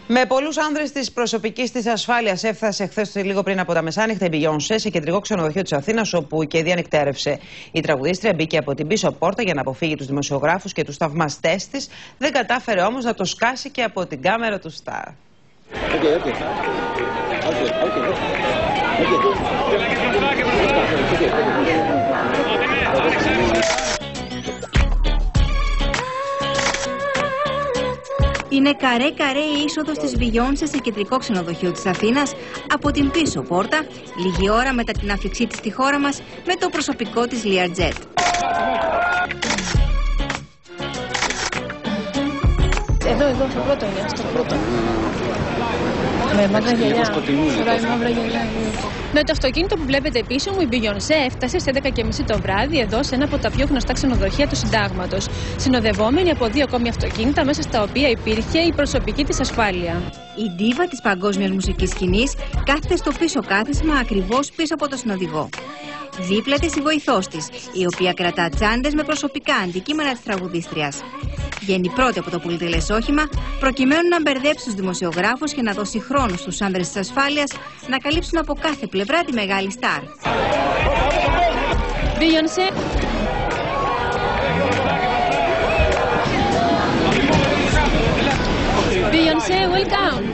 Με πολλούς άνδρες της προσωπικής της ασφάλειας έφτασε χθες λίγο πριν από τα μεσάνυχτα η Beyoncé σε κεντρικό ξενοδοχείο της Αθήνας, όπου και διανυκτέρευσε. Η τραγουδίστρια μπήκε από την πίσω πόρτα για να αποφύγει τους δημοσιογράφους και τους θαυμαστές της. Δεν κατάφερε όμως να το σκάσει και από την κάμερα του Σταρ. Είναι καρέ-καρέ η είσοδος της Beyoncé σε κεντρικό ξενοδοχείο της Αθήνας από την πίσω πόρτα, λίγη ώρα μετά την άφηξή της στη χώρα μας με το προσωπικό της Learjet. Εδώ, στο πρώτο είναι, στο πρώτο. Με μαύρα γυαλιά. Φοράει μαύρα γυαλιά. Με το αυτοκίνητο που βλέπετε πίσω μου, η Beyoncé έφτασε στις 11:30 το βράδυ εδώ σε ένα από τα πιο γνωστά ξενοδοχεία του Συντάγματος, συνοδευόμενη από 2 ακόμη αυτοκίνητα, μέσα στα οποία υπήρχε η προσωπική της ασφάλεια. Η ντίβα της παγκόσμιας μουσικής σκηνής κάθεται στο πίσω κάθισμα ακριβώς πίσω από το συνοδηγό. Δίπλα της η βοηθός της, η οποία κρατά τσάντες με προσωπικά αντικείμενα της τραγουδίστριας. Βγαίνει πρώτη από το πολυτελές όχημα, προκειμένου να μπερδέψει τους δημοσιογράφους και να δώσει χρόνο στους άνδρες της ασφάλειας να καλύψουν από κάθε πλευρά τη μεγάλη στάρ. Beyoncé. Beyoncé, welcome.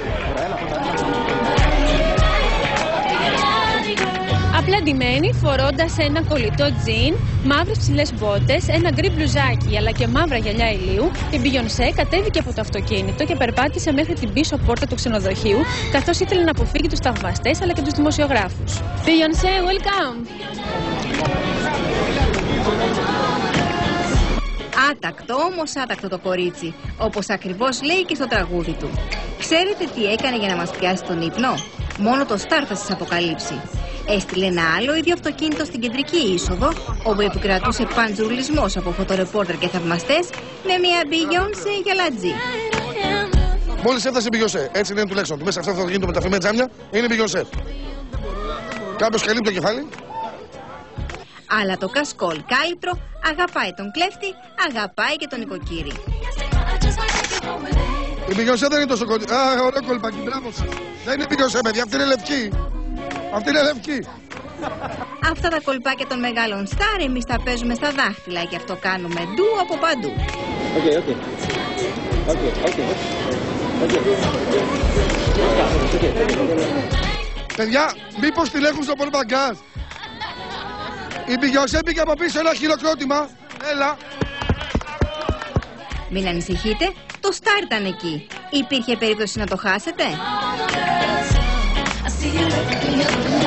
Απλά ντυμένη, φορώντας ένα κολλητό τζιν, μαύρες ψηλές μπότες, ένα γκρι μπλουζάκι αλλά και μαύρα γυαλιά ηλίου, η Beyoncé κατέβηκε από το αυτοκίνητο και περπάτησε μέχρι την πίσω πόρτα του ξενοδοχείου, καθώς ήθελε να αποφύγει τους θαυμαστές αλλά και τους δημοσιογράφους. Beyoncé, welcome! Άτακτο, όμως άτακτο το κορίτσι, όπως ακριβώς λέει και στο τραγούδι του. Ξέρετε τι έκανε για να μας πιάσει τον ύπνο? Μόνο το Σταρ θα σας αποκαλύψει. Έστειλε ένα άλλο ίδιο αυτοκίνητο στην κεντρική είσοδο, όπου επικρατούσε παντζουρλισμός από φωτορεπόρτερ και θαυμαστές, με μια Beyoncé γυαλατζή. Μόλις έφτασε η Beyoncé, έτσι λένε τουλάχιστον, μέσα σε αυτό το αυτοκίνητο με τα φημένα τζάμια, είναι η Beyoncé. Κάποιος καλύπτει το κεφάλι. Αλλά το κασκόλ κάλυπτρο αγαπάει τον κλέφτη, αγαπάει και τον νοικοκύρη. Η Beyoncé δεν είναι τόσο κοντά. Α, ωραίο κολπάκι, μπράβο σας. Δεν είναι Beyoncé, παιδιά, αυτή είναι λευκή. Αυτή είναι λευκή. Αυτά τα κολπάκια των μεγάλων στάρ εμείς τα παίζουμε στα δάχτυλα, και αυτό κάνουμε ντου από παντού. Παιδιά, μήπως την έχουν στο πολυμπαγκάζ? Η Beyoncé πήγε από πίσω ένα χειροκρότημα. Έλα. Μην ανησυχείτε, το Σταρ ήταν εκεί. Υπήρχε περίπτωση να το χάσετε?